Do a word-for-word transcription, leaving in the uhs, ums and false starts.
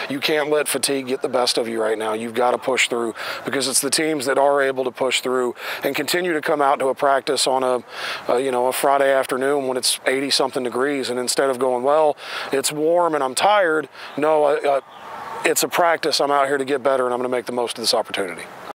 you can't let fatigue get the best of you right now. You've got to push through, because it's the teams that are able to push through and continue to come out to a practice on a, a you know, a Friday afternoon when it's eighty something degrees, and instead of going, well, it's warm and I'm tired, no, I, I, it's a practice. I'm out here to get better, and I'm going to make the most of this opportunity.